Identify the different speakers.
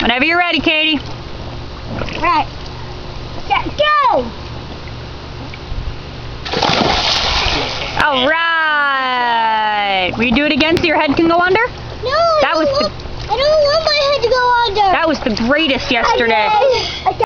Speaker 1: Whenever you're ready, Katie.
Speaker 2: Right. Set, go!
Speaker 1: All right. Will you do it again so your head can go under?
Speaker 2: No, I don't want my head to go under.
Speaker 1: That was the greatest yesterday.
Speaker 2: Okay.